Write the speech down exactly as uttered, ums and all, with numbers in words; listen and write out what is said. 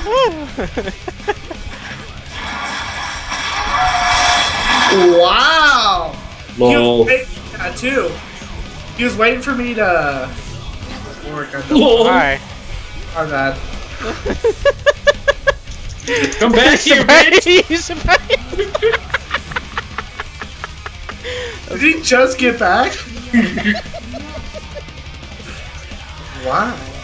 Wow! Lol. He was waiting for that too. He was waiting for me to work. Lol. Hi. My bad. Come back here, bitch! Did he just get back? Wow.